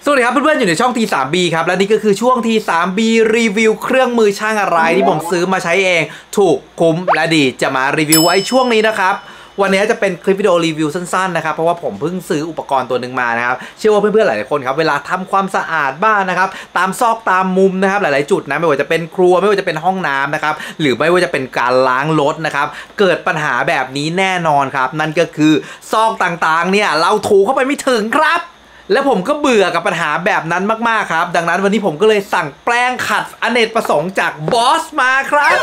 สวัสดีครับเพื่อนๆอยู่ในช่อง T3B ครับและนี่ก็คือช่วง T3B รีวิวเครื่องมือช่างอะไรที่ผมซื้อมาใช้เองถูกคุ้มและดีจะมารีวิวไว้ช่วงนี้นะครับวันนี้จะเป็นคลิปวิดีโอรีวิวสั้นๆนะครับเพราะว่าผมเพิ่งซื้ออุปกรณ์ตัวหนึ่งมานะครับเชื่อว่าเพื่อนๆหลายๆคนครับเวลาทำความสะอาดบ้านนะครับตามซอกตามมุมนะครับหลายๆจุดนะไม่ว่าจะเป็นครัวไม่ว่าจะเป็นห้องน้ำนะครับหรือไม่ว่าจะเป็นการล้างรถนะครับเกิดปัญหาแบบนี้แน่นอนครับนั่นก็คือซอกต่างๆเนี่ยเราถูเข้าไปไม่ถึงครับและผมก็เบื่อกับปัญหาแบบนั้นมากๆครับดังนั้นวันนี้ผมก็เลยสั่งแปรงขัดอเนกประสงค์จากบอสมาครับ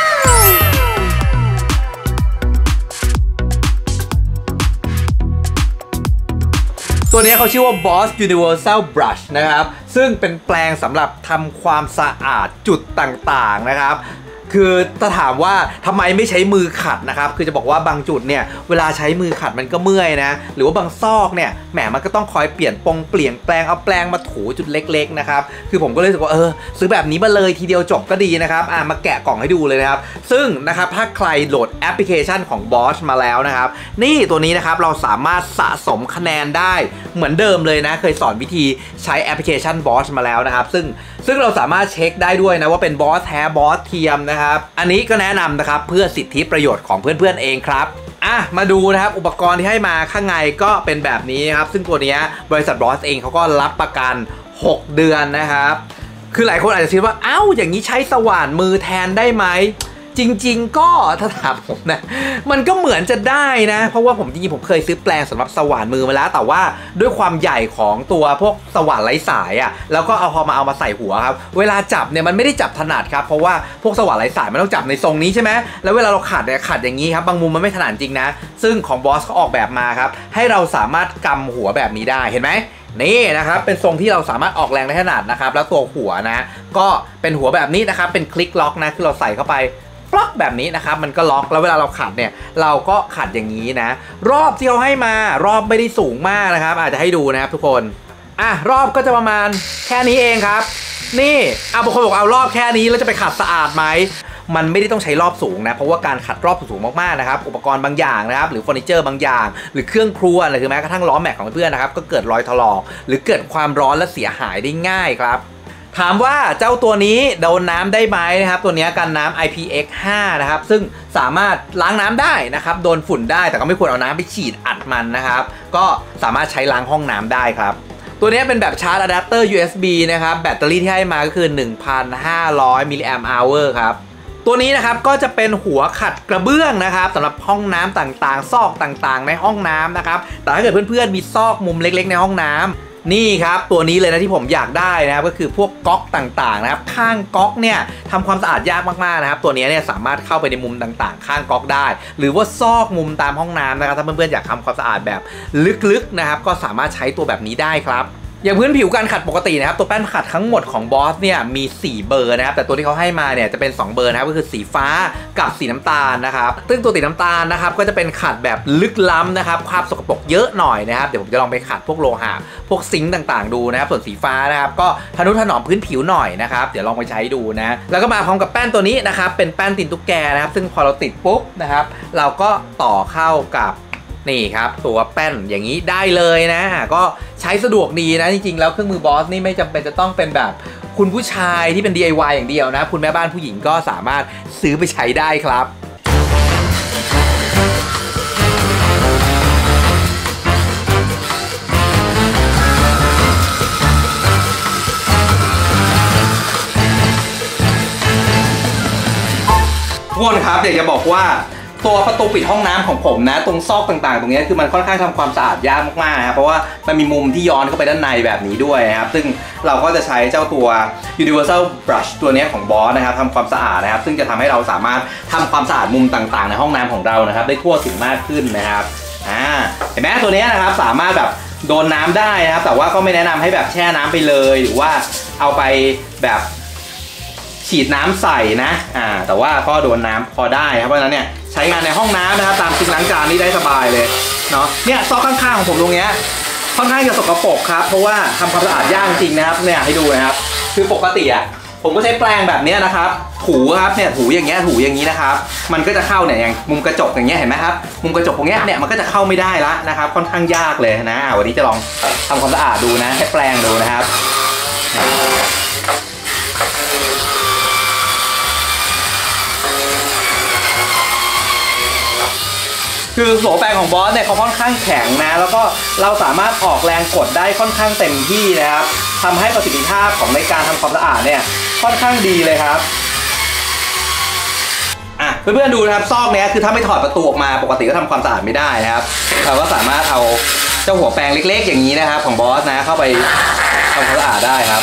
ตัวนี้เขาชื่อว่า Boss Universal Brush นะครับซึ่งเป็นแปรงสำหรับทำความสะอาดจุดต่างๆนะครับคือถ้าถามว่าทำไมไม่ใช้มือขัดนะครับคือจะบอกว่าบางจุดเนี่ยเวลาใช้มือขัดมันก็เมื่อยนะหรือว่าบางซอกเนี่ยแหมมันก็ต้องคอยเปลี่ยนเปลี่ยนแปลงเอาแปรงมาถูจุดเล็กๆนะครับคือผมก็เลยรู้สึกว่าซื้อแบบนี้มาเลยทีเดียวจบก็ดีนะครับมาแกะกล่องให้ดูเลยนะครับซึ่งนะครับถ้าใครโหลดแอปพลิเคชันของ Boss มาแล้วนะครับนี่ตัวนี้นะครับเราสามารถสะสมคะแนนได้เหมือนเดิมเลยนะเคยสอนวิธีใช้แอปพลิเคชัน Boss มาแล้วนะครับซึ่งเราสามารถเช็คได้ด้วยนะว่าเป็น Boss แท้ Boss เทียมนะครับอันนี้ก็แนะนำนะครับเพื่อสิทธิประโยชน์ของเพื่อนๆเองครับมาดูนะครับอุปกรณ์ที่ให้มาข้างในก็เป็นแบบนี้ครับซึ่งตัวนี้บริษัท Boss เองเขาก็รับประกัน6 เดือนนะครับคือหลายคนอาจจะคิดว่าอย่างนี้ใช้สว่านมือแทนได้ไหมจริงๆก็ถ้าถามผมนะมันก็เหมือนจะได้นะเพราะว่าผมจริงๆผมเคยซื้อแปรงสำหรับสว่านมือมาแล้วแต่ว่าด้วยความใหญ่ของตัวพวกสว่านไร้สายแล้วก็เอามาใส่หัวครับเวลาจับเนี่ยมันไม่ได้จับถนัดครับเพราะว่าพวกสว่านไร้สายมันต้องจับในทรงนี้ใช่ไหมแล้วเวลาเราขัดเนี่ยขัดอย่างนี้ครับบางมุมมันไม่ถนัดจริงนะซึ่งของ Boss เขาออกแบบมาครับให้เราสามารถกำหัวแบบนี้ได้เห็นไหมนี่นะครับเป็นทรงที่เราสามารถออกแรงได้ถนัดนะครับแล้วตัวหัวนะก็เป็นหัวแบบนี้นะครับเป็นคลิกล็อกนะคือเราใส่เข้าไปปลั๊กแบบนี้นะครับมันก็ล็อกแล้วเวลาเราขัดเนี่ยเราก็ขัดอย่างนี้นะรอบที่เขาให้มารอบไม่ได้สูงมากนะครับอาจจะให้ดูนะครับทุกคนรอบก็จะประมาณแค่นี้เองครับนี่บางคนบอกเอารอบแค่นี้แล้วจะไปขัดสะอาดไหมมันไม่ได้ต้องใช้รอบสูงนะเพราะว่าการขัดรอบสูงมากๆนะครับอุปกรณ์บางอย่างนะครับหรือเฟอร์นิเจอร์บางอย่างหรือเครื่องครัวหรือแม้กระทั่งล้อแม็กของเพื่อนนะครับก็เกิดรอยถลอกหรือเกิดความร้อนและเสียหายได้ง่ายครับถามว่าเจ้าตัวนี้โดนน้ำได้ไหมนะครับตัวนี้กันน้ำ IPX5 นะครับซึ่งสามารถล้างน้ำได้นะครับโดนฝุ่นได้แต่ก็ไม่ควรเอาน้ำไปฉีดอัดมันนะครับก็สามารถใช้ล้างห้องน้ำได้ครับตัวนี้เป็นแบบชาร์จอะแดปเตอร์ USB นะครับแบตเตอรี่ที่ให้มาก็คือ 1,500 มิลลิแอมป์อัลครับตัวนี้นะครับก็จะเป็นหัวขัดกระเบื้องนะครับสำหรับห้องน้ำต่างๆซอกต่างๆในห้องน้ำนะครับแต่ถ้าเกิดเพื่อนๆมีซอกมุมเล็กๆในห้องน้ำนี่ครับตัวนี้เลยนะที่ผมอยากได้นะครับก็คือพวกก๊อกต่างๆนะครับข้างก๊อกเนี่ยทำความสะอาดยากมากๆนะครับตัวนี้เนี่ยสามารถเข้าไปในมุมต่างๆข้างก๊อกได้หรือว่าซอกมุมตามห้องน้ำนะครับถ้าเพื่อนๆอยากทำความสะอาดแบบลึกๆนะครับก็สามารถใช้ตัวแบบนี้ได้ครับอย่างพื้นผิวการขัดปกตินะครับตัวแป้นขัดทั้งหมดของ Boss เนี่ยมี4เบอร์นะครับแต่ตัวที่เขาให้มาเนี่ยจะเป็น2เบอร์นะครับก็คือสีฟ้ากับสีน้ำตาลนะครับซึ่งตัวสีน้ำตาลนะครับก็จะเป็นขัดแบบลึกล้ำนะครับความสกปรกเยอะหน่อยนะครับเดี๋ยวผมจะลองไปขัดพวกโลหะพวกซิงค์ต่างๆดูนะครับส่วนสีฟ้านะครับก็ทนุถนอมพื้นผิวหน่อยนะครับเดี๋ยวลองไปใช้ดูนะแล้วก็มาพร้อมกับแป้นตัวนี้นะครับเป็นแป้นตีนตุ๊กแกนะครับซึ่งพอเราติดปุ๊บนะครับเราก็ต่อเข้ากับนี่ครับตัวแป้นอย่างนี้ได้เลยนะก็ใช้สะดวกดีนะจริงๆแล้วเครื่องมือ Boss นี่ไม่จำเป็นจะต้องเป็นแบบคุณผู้ชายที่เป็น DIY อย่างเดียวนะคุณแม่บ้านผู้หญิงก็สามารถซื้อไปใช้ได้ครับทุกคนครับอยากจะบอกว่าตัวประตูปิดห้องน้ำของผมนะตรงซอกต่างๆตรงนี้คือมันค่อนข้างทำความสะอาดยากมากๆครับเพราะว่ามันมีมุมที่ย้อนเข้าไปด้านในแบบนี้ด้วยครับซึ่งเราก็จะใช้เจ้าตัว Universal Brush ตัวนี้ของ Boss นะครับทำความสะอาดนะครับซึ่งจะทำให้เราสามารถทำความสะอาดมุมต่างๆในห้องน้ำของเรานะครับได้ทั่วถึงมากขึ้นนะครับเห็นไหมตัวนี้นะครับสามารถแบบโดนน้ำได้นะครับแต่ว่าก็ไม่แนะนำให้แบบแช่น้ำไปเลยหรือว่าเอาไปแบบฉีดน้ำใส่นะแต่ว่าก็โดนน้ำพอได้ครับเพราะฉะนั้นเนี่ยใช้งานในห้องน้ำนะครับตามซิงค์ล้างจานนี่ได้สบายเลยเนาะเนี่ยซอกข้างๆของผมตรงเนี้ยค่อนข้างจะสกปรกครับเพราะว่าทำความสะอาดยากจริงนะครับเนี่ยให้ดูนะครับคือปกติผมก็ใช้แปรงแบบนี้นะครับถูครับเนี่ยถูอย่างเงี้ยถูอย่างนี้นะครับมันก็จะเข้าเนี่ยอย่างมุมกระจกอย่างเงี้ยเห็นไหมครับมุมกระจกตรงเนี้ยเนี่ยมันก็จะเข้าไม่ได้ละนะครับค่อนข้างยากเลยนะวันนี้จะลองทำความสะอาดดูนะให้แปรงดูนะครับคือโสแปรงของบอสเนี่ยเขาค่อนข้างแข็งนะแล้วก็เราสามารถออกแรงกดได้ค่อนข้างเต็มที่นะครับทำให้ประสิทธิภาพของในการทำความสะอาดเนี่ยค่อนข้างดีเลยครับเพื่อนๆดูนะครับซอกเนี้ยคือถ้าไม่ถอดประตูออกมาปกติก็ทำความสะอาดไม่ได้นะครับเราก็สามารถเอาเจ้าหัวแปรงเล็กๆอย่างนี้นะครับของบอสนะเข้าไปทำความสะอาดได้ครับ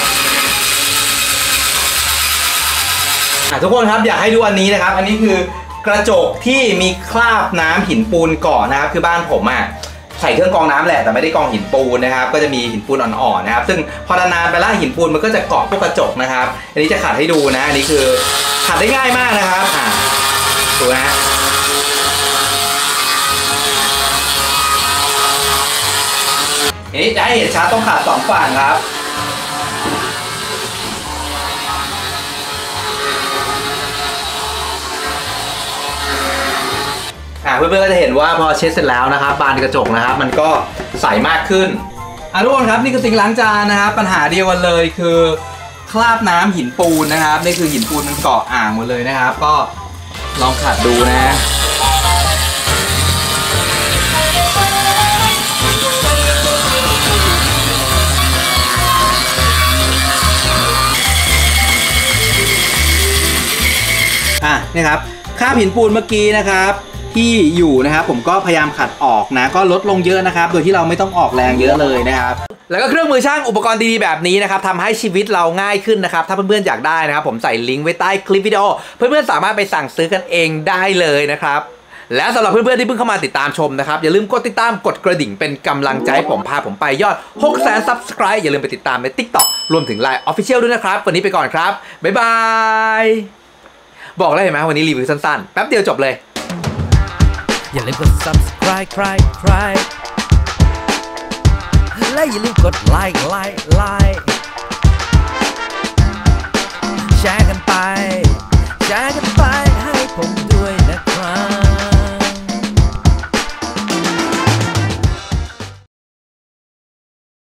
ทุกคนครับอยากให้ดูอันนี้นะครับอันนี้คือกระจกที่มีคราบน้ำหินปูนเกาะนะครับคือบ้านผมใส่เครื่องกรองน้ำแหละแต่ไม่ได้กรองหินปูนนะครับก็จะมีหินปูนอ่อนๆนะครับซึ่งพอนานๆไปแล้วหินปูนมันก็จะเกาะพวกกระจกนะครับอันนี้จะขัดให้ดูนะอันนี้คือขัดได้ง่ายมากนะครับดูนะอันนี้จะให้เห็นชัดต้องขัด2ฝั่งครับเพื่อนๆก็จะเห็นว่าพอเช็ดเสร็จแล้วนะครับบานกระจกนะครับมันก็ใสมากขึ้นทุกคนครับนี่คือซิงค์ล้างจานนะครับปัญหาเดียวกันเลยคือคราบน้ำหินปูนนะครับนี่คือหินปูนมันเกาะอ่างหมดเลยนะครับก็ลองขัดดูนะนี่ครับคราบหินปูนเมื่อกี้นะครับที่อยู่นะครับผมก็พยายามขัดออกนะก็ลดลงเยอะนะครับโดยที่เราไม่ต้องออกแรงเยอะเลยนะครับแล้วก็เครื่องมือช่างอุปกรณ์ดีๆแบบนี้นะครับทำให้ชีวิตเราง่ายขึ้นนะครับถ้าเพื่อนๆอยากได้นะครับผมใส่ลิงก์ไว้ใต้คลิปวิดีโอเพื่อนๆสามารถไปสั่งซื้อกันเองได้เลยนะครับและสำหรับเพื่อนๆที่เพิ่งเข้ามาติดตามชมนะครับอย่าลืมกดติดตามกดกระดิ่งเป็นกำลังใจให้ผมพาผมไปยอด 600,000 Subscribe อย่าลืมไปติดตามใน TikTok รวมถึง Line Official ด้วยนะครับวันนี้ไปก่อนครับบ๊ายบายบอกแล้วเห็นไหมวันนี้รีวิวสั้นๆแป๊บเดียวจบเลยอย่าลืมกด subscribe และอย่าลืมกดไลค์แชร์กันไป